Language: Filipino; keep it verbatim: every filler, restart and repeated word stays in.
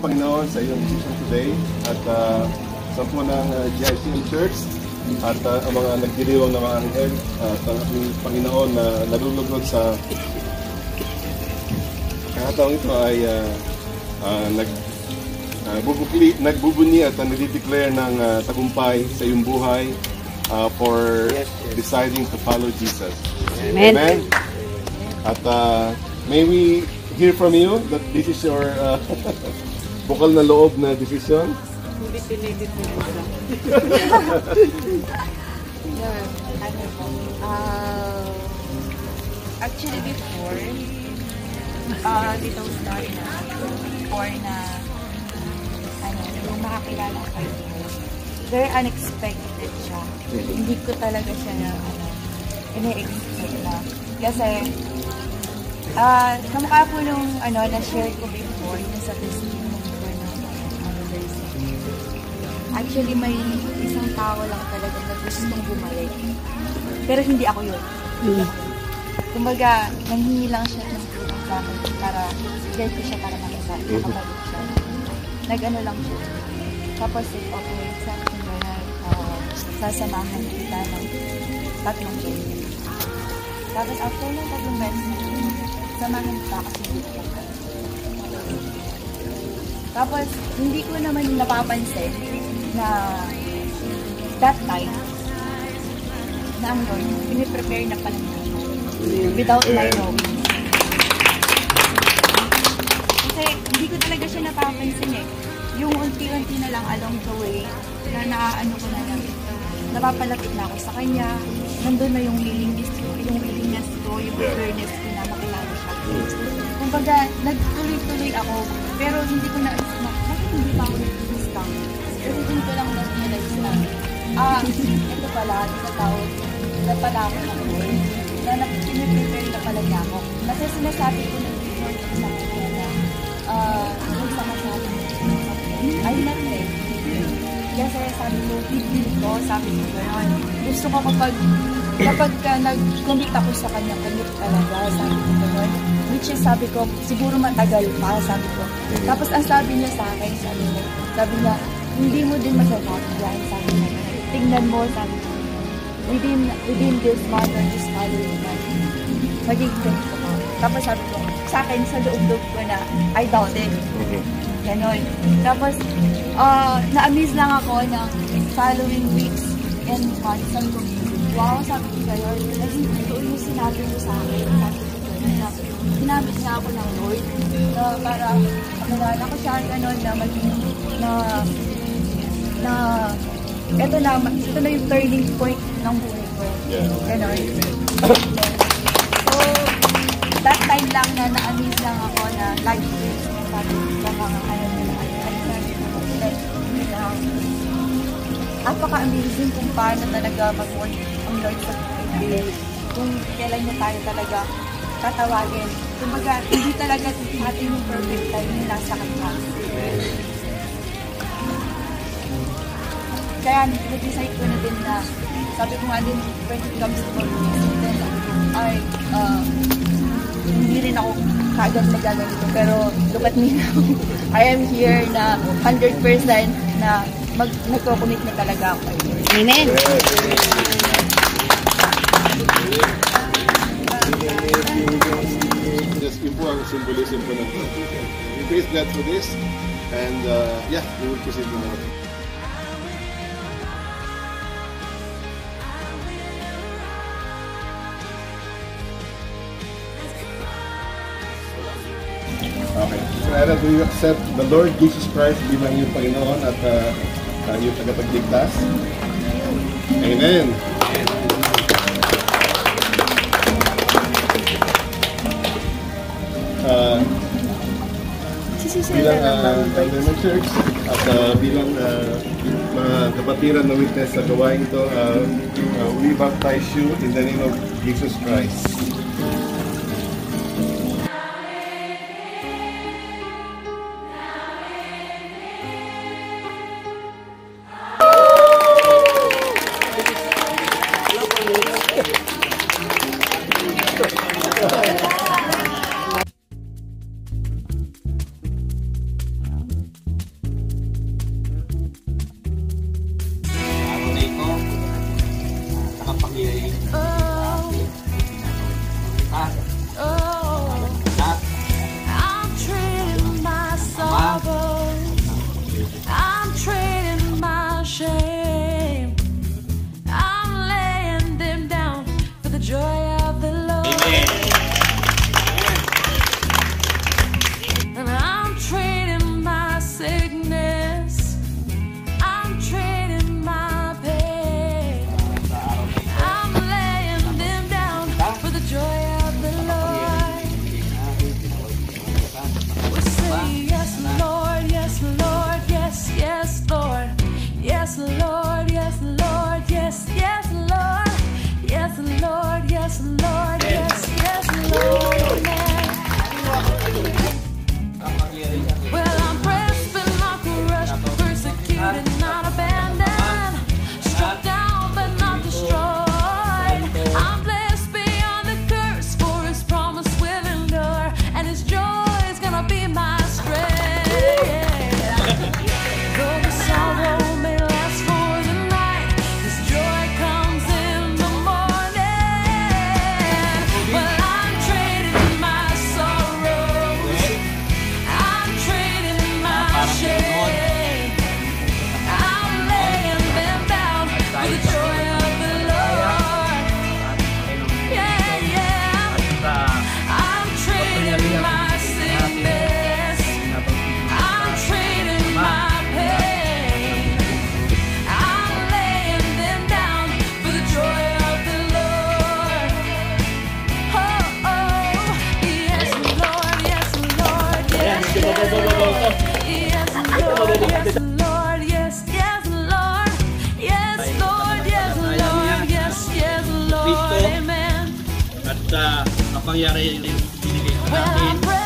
Panginoon sa iyong decision today at uh, sa po ng uh, G I C M Church at uh, ang mga nagdiriwang na mga anghel at ang ating Panginoon na nalulugod sa kakataong ito ay uh, uh, nag, uh, bubukli, nagbubunyi at uh, nag-declare ng uh, tagumpay sa iyong buhay uh, for yes, yes. deciding to follow Jesus. Amen. Amen. At uh, may we hear from you that this is your uh, bukal na loob na decision? Hindi pinilid mo lang. Yeah, ano po. Uh, actually before, uh, ditong story na, before na, ano, yung makakilala ko kayo, very unexpected siya. Hindi ko talaga siya na, ano, ina-expect na. Kasi, ah, uh, kamukha po nung, ano, na-share ko before, yung sa testimony ko na, ano, actually, may isang tao lang talaga na gustong bumalik. Pero hindi ako yun. Hindi ako yun. Kumbaga, nanghingi lang siya ng tulong sa akin para, guide ko siya para makibalik siya. Nag-ano lang siya. Tapos, okay, sa akin na, uh, sasamahan kita ng tatlong beses. Tapos, after ng tatlong beses, samahan kita kasi hindi ko ka. Tapos, hindi ko naman napapansin na that time, na ang Lord, piniprepare na pala niya without my knowing. Kasi, hindi ko talaga siya napapansin eh. Yung unti-unti na lang along the way, na naaano ko na lang, napapalapit na ako sa kanya, nandun na yung willingness ko, yung willingness ko, yung awareness ko na makilala siya. Kumbaga, nagtuloy-tuloy ako, pero hindi ko na, bakit hindi pa ako nag-discount? Kasi hindi ko lang na-realize na, ah, ito pala, tinatawag, na pala ako ng Lord, na nag-prepare na pala niya ako. Kasi sinasabi ko na before sa kanya na, ah, kung sa masabi mo, I'm not ready. Kasi sabi ko, hindi ko, sabi ko gano'n. Gusto ko kapag, kapag ka nag-commit ako sa kanya, commit talaga, sabi ko gano'n. Which is, sabi ko, siguro matagal pa, sabi ko. Tapos ang sabi niya sa akin, sabi niya, sabi niya, hindi mo din masasabi yan, sabi niya. Tingnan mo, sabi ko, within, within this month or this following month, magiging ganito ko. Tapos sabi ko, sa akin, sa loob-loob ko na, I doubt it. Ganon. Tapos, uh, na-amaze lang ako na following weeks and months, sabi ko, wow, sabi ko kayo, kasi ito yung sinabi mo sa akin, sabi ko, ginamit niya ako ng Lord, na para, pagkalala ko siya, ganon, na maging, na, na, ito na, ito na yung turning point ng buhay ko. Ganon. So, that time lang na na-amaze lang ako na lagi ko yung sinasabi sa mga ano nila. Apaka-amazing kung paano talaga mag-work ang Lord sa buhay. Kung kailan niya tayo talaga tatawagin. Kumbaga, hindi talaga atin yung perfect time yung nasa kanya. Kaya nag-decide ko na din na, sabi ko nga din, when it comes to communication, then ay, uh, hindi rin ako kagad magaganito. Pero look at me now. I am here na one hundred percent na mag nagko-commit na talaga ako. Amen. Just yun po ang symbolism po ng God. We praise God for this and uh, yeah, we will proceed with more. Okay. So, Era, do you accept the Lord Jesus Christ bilang iyong Panginoon at uh, uh, iyong tagapagligtas? Amen. Uh, bilang uh, elder ng church at uh, bilang uh, mga kapatiran na witness sa gawain ito, uh, uh, we baptize you in the name of Jesus Christ. sa kapangyarihan yung binigay sa atin.